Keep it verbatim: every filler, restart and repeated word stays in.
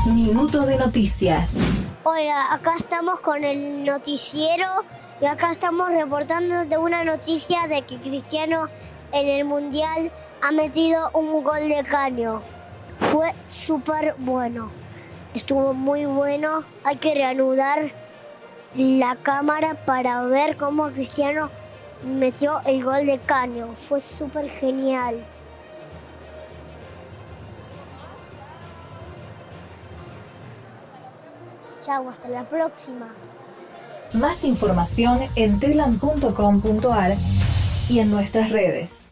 Minuto de noticias. Hola, acá estamos con el noticiero y acá estamos reportando de una noticia de que Cristiano en el Mundial ha metido un gol de caño. Fue súper bueno, estuvo muy bueno. Hay que reanudar la cámara para ver cómo Cristiano metió el gol de caño. Fue súper genial. Chau, hasta la próxima. Más información en telam punto com punto ar y en nuestras redes.